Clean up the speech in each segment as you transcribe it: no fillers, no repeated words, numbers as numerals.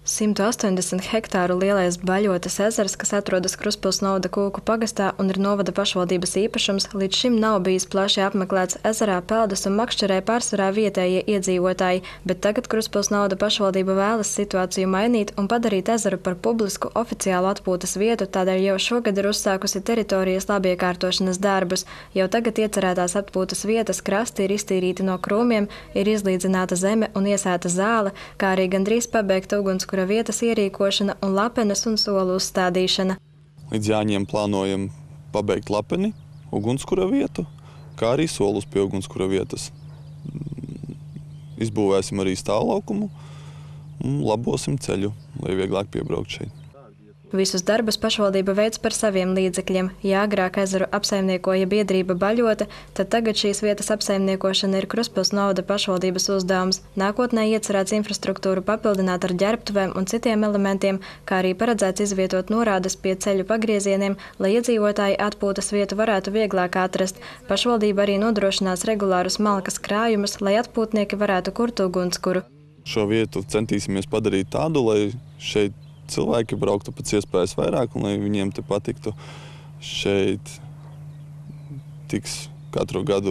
180 hektāru lielais Baļotas ezers, kas atrodas Kruspils novada Kūku pagastā un ir novada pašvaldības īpašums, līdz šim nav bijis plaši apmeklēts. Ezerā peldas un makšķerē pārsvarā vietējie iedzīvotāji, bet tagad Kruspils novada pašvaldība vēlas situāciju mainīt un padarīt ezeru par publisku oficiālu atpūtas vietu, tādēļ jau šogad ir uzsākusi teritorijas labiekārtošanas darbus. Jau tagad iecerētās atpūtas vietas krasti ir iztīrīti no krūmiem, ir izlīdzināta zeme un iesēta zāle, kā arī gandrīz pabeigta ugunskura vietas ierīkošana un lapenes un solu uzstādīšana. Līdz Jāņiem plānojam pabeigt lapeni, ugunskura vietu, kā arī solus pie ugunskura vietas. Izbūvēsim arī stāvlaukumu un labosim ceļu, lai vieglāk piebraukt šeit. Visus darbus pašvaldība veic par saviem līdzekļiem. Ja agrāk ezeru apsaimniekoja biedrība Baļota, tad tagad šīs vietas apsaimniekošana ir Kruspils novada pašvaldības uzdevums. Nākotnē iecerēts infrastruktūru papildināt ar ģērbtuvēm un citiem elementiem, kā arī paredzēts izvietot norādes pie ceļu pagriezieniem, lai iedzīvotāji atpūtas vietu varētu vieglāk atrast. Pašvaldība arī nodrošinās regulārus malkas krājumus, lai atpūtnieki varētu kurt ugunskuru. Šo vietu centīsimies padarīt tādu, lai šeit cilvēki brauktu pēc iespējas vairāk un lai viņiem te patiktu. Šeit tiks katru gadu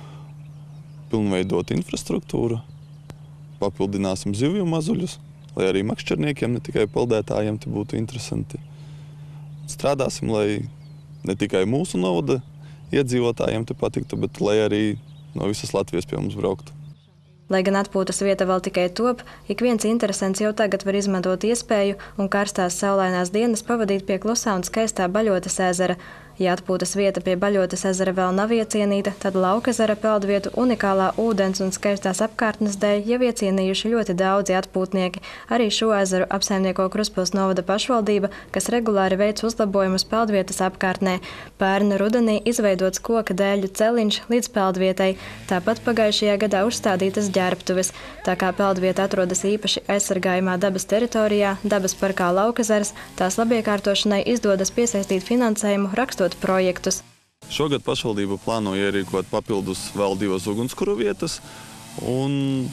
pilnveidot infrastruktūru, papildināsim zivju mazuļus, lai arī makšķerniekiem, ne tikai peldētājiem, te būtu interesanti. Strādāsim, lai ne tikai mūsu novada iedzīvotājiem te patiktu, bet lai arī no visas Latvijas pie mums brauktu. Lai gan atpūtas vieta vēl tikai top, ik viens interesants jau tagad var izmantot iespēju un karstās saulainās dienas pavadīt pie klusā un skaistā Baļotas ezera. Ja atpūtas vieta pie Baļotas ezera vēl nav iecienīta, tad Laukezera peldvietu unikālā ūdens un skaistās apkārtnes dēļ jau iecienījuši ļoti daudzi atpūtnieki. Arī šo ezeru apsaimnieko Kruspils novada pašvaldība, kas regulāri veic uzlabojumus peldvietas apkārtnē. Pērn rudenī izveidots koka dēļu celiņš līdz peldvietai. Tāpat pagājušajā gadā uzstādītas ģērbtuves. Tā kā peldvieta atrodas īpaši aizsargājumā dabas teritorijā, dabas parkā Laukezers, tās labiekārtošanai izdodas piesaistīt finansējumu rakstot projektus. Šogad pašvaldība plāno ierīkot papildus vēl 2 ugunskura vietas un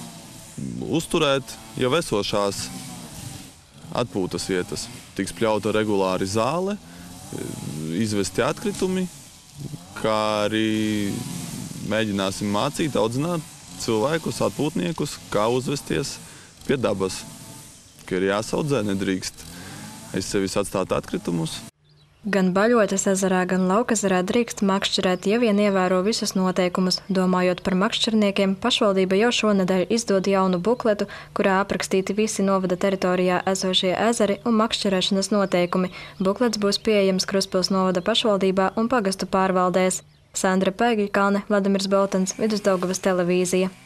uzturēt jau esošās atpūtas vietas. Tiks pļauta regulāri zāle, izvesti atkritumi, kā arī mēģināsim mācīt, audzināt cilvēkus, atpūtniekus, kā uzvesties pie dabas, ka ir jāsaudzē, nedrīkst aiz sevis atstāt atkritumus. Gan Baļotas ezerā, gan Laukezerā drīkst makšķerēt, ja vien ievēro visus noteikumus. Domājot par makšķerniekiem, pašvaldība jau šonedēļ izdod jaunu bukletu, kurā aprakstīti visi novada teritorijā esošie ezeri un makšķerēšanas noteikumi. Buklets būs pieejams Kruspils novada pašvaldībā un pagastu pārvaldēs. Sandra Pēgļkalne, Vladimirs Boltens, Vidusdaugavas televīzija.